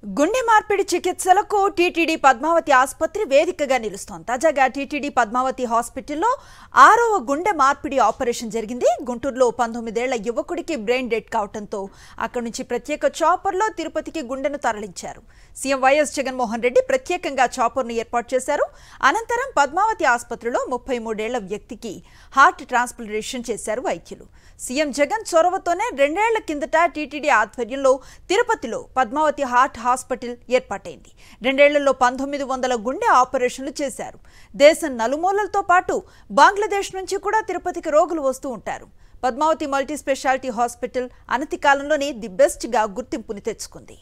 గుండె మార్పిడి చికిత్సలకు టీటీడీ పద్మావతి ఆసుపత్రి వేదికగా నిలుస్తోంది. తాజాగా టీటీడీ పద్మావతి హాస్పిటల్లో 6వ గుండె మార్పిడి ఆపరేషన్ జరిగింది. గుంటూరులో 19 ఏళ్ల యువకుడికి బ్రెయిన్ డెడ్ కావడంతో అక్కడి నుంచి ప్రత్యేక చాపర్లో తిరుపతికి గుండెను తరలించారు. సీఎం వైఎస్ జగన్మోహన్ రెడ్డి ప్రత్యేకంగా చాపర్ను ఏర్పాటు చేశారు. అనంతరం పద్మావతి ఆసుపత్రిలో 33 ఏళ్ల వ్యక్తికి హార్ట్ ట్రాన్స్ప్లాంటేషన్ చేశారు వైద్యులు. సీఎం జగన్ చొరవతోనే 2 ఏళ్ల కిందట టీటీడీ ఆధ్వర్యంలో తిరుపతిలో పద్మావతి హార్ట్ హాస్పిటల్ ఏర్పాటైంది. 2 ఏళ్లలో 1900 గుండె ఆపరేషన్లు చేశారు. దేశం నలుమూలలతో పాటు బంగ్లాదేశ్ నుంచి కూడా తిరుపతికి రోగులు వస్తూ ఉంటారు. పద్మావతి మల్టీ స్పెషాలిటీ హాస్పిటల్ అనతి కాలంలోనే ది బెస్ట్ గా గుర్తింపుని తెచ్చుకుంది.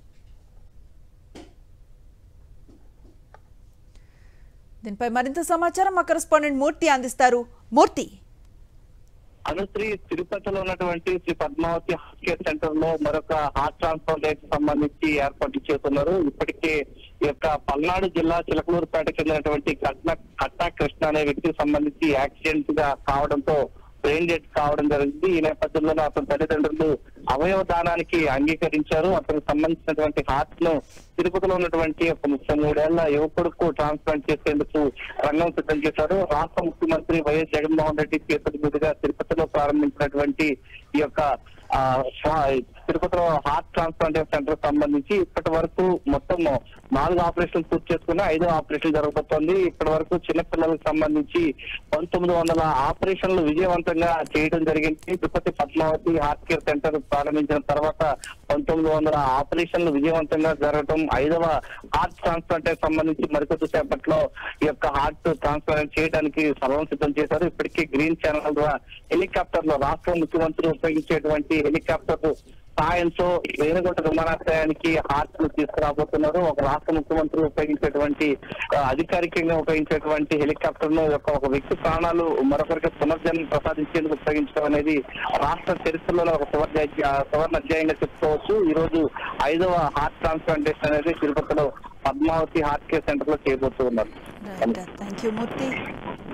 దీనిపై మరింత సమాచారం మా కరెస్పాండెంట్ మూర్తి అందిస్తారు. మూర్తి, అనుశ్రీ, తిరుపతిలో ఉన్నటువంటి Sri Padmavathi heart care centre లో మరొక హార్ట్ ట్రాన్స్ప్లాంటేషన్ సంబంధించి ఏర్పాటు చేస్తున్నారు. ఇప్పటికే ఈ యొక్క పల్నాడు జిల్లా చిలకలూరుపేటకు చెందినటువంటి కట్టా కృష్ణ అనే వ్యక్తికి సంబంధించి యాక్సిడెంట్ గా కావడంతో బ్రెయిన్ డెడ్ కావడం జరిగింది. ఈ నేపథ్యంలో అతని తల్లిదండ్రులు అవయవ దానానికి అంగీకరించారు. అతనికి సంబంధించినటువంటి హార్ట్ ను తిరుపతిలో ఉన్నటువంటి ఒక 33 ఏళ్ల యువకుడుకు ట్రాన్స్ప్లాంట్ చేసేందుకు రంగం సిద్ధం చేశారు. రాష్ట్ర ముఖ్యమంత్రి వైఎస్ జగన్మోహన్ రెడ్డి చేతుల మీదుగా తిరుపతిలో ప్రారంభించినటువంటి ఈ యొక్క తిరుపతిలో హార్ట్ ట్రాన్స్ప్లాంటేషన్ సెంటర్ సంబంధించి ఇప్పటి వరకు మొత్తం 4 ఆపరేషన్లు పూర్తి చేసుకుని 5వ ఆపరేషన్ జరగబోతోంది. ఇప్పటి వరకు చిన్నపిల్లలకు సంబంధించి 1900 ఆపరేషన్లు విజయవంతంగా చేయడం జరిగింది. Tirupati Padmavathi heart care centre ప్రారంభించిన తర్వాత 1900 ఆపరేషన్లు విజయవంతంగా జరగడం, 5వ హార్ట్ ట్రాన్స్ప్లాంటేషన్ సంబంధించి మరికొద్ది సేపట్లో ఈ యొక్క హార్ట్ ట్రాన్స్ప్లాంట్ చేయడానికి సర్వం సిద్ధం చేశారు. ఇప్పటికీ గ్రీన్ ఛానల్ ద్వారా హెలికాప్టర్ లో రాష్ట్ర ముఖ్యమంత్రి ఉపయోగించేటువంటి హెలికాప్టర్ సాయంతో రేణిగుంట విమానాశ్రయానికి హార్ట్ ను తీసుకురాబోతున్నారు. ఒక రాష్ట్ర ముఖ్యమంత్రి ఉపయోగించేటువంటి అధికారికంగా ఉపయోగించేటువంటి హెలికాప్టర్ ను ఒక వ్యక్తి ప్రాణాలు మరొకరికి పునర్జన్మ ప్రసాదించేందుకు ఉపయోగించడం అనేది రాష్ట్ర చరిత్రలో ఒక సువర్ణ అధ్యాయంగా చెప్పుకోవచ్చు. ఈ రోజు 5వ హార్ట్ ట్రాన్స్ప్లాంటేషన్ అనేది తిరుపతిలో పద్మావతి హార్ట్ కేర్ సెంటర్ లో చేయబోతున్నారు.